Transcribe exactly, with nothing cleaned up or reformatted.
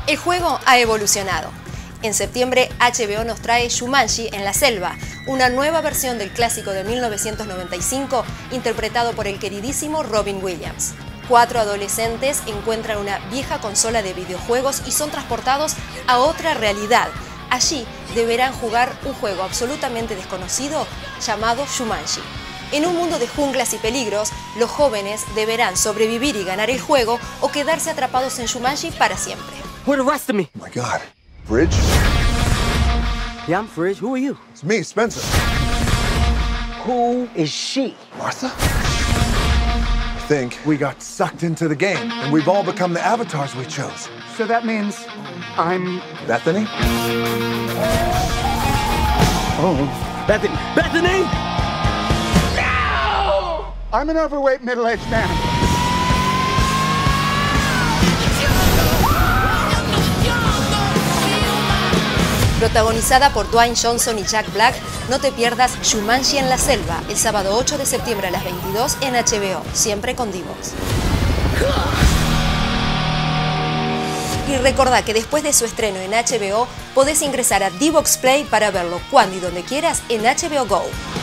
El juego ha evolucionado. En septiembre, H B O nos trae Jumanji en la selva, una nueva versión del clásico de mil novecientos noventa y cinco interpretado por el queridísimo Robin Williams. Cuatro adolescentes encuentran una vieja consola de videojuegos y son transportados a otra realidad. Allí deberán jugar un juego absolutamente desconocido llamado Jumanji. En un mundo de junglas y peligros, los jóvenes deberán sobrevivir y ganar el juego o quedarse atrapados en Jumanji para siempre. Who the rest of me? Oh my God. Bridge? Yeah, I'm Fridge. Who are you? It's me, Spencer. Who is she? Martha? I think we got sucked into the game, and we've all become the avatars we chose. So that means I'm... Bethany? Oh, Bethany. Bethany! No! I'm an overweight middle-aged man. Protagonizada por Dwayne Johnson y Jack Black, no te pierdas Jumanji en la selva, el sábado ocho de septiembre a las veintidós en H B O, siempre con D-Box. Y recordá que después de su estreno en H B O, podés ingresar a D-Box Play para verlo cuando y donde quieras en H B O Go.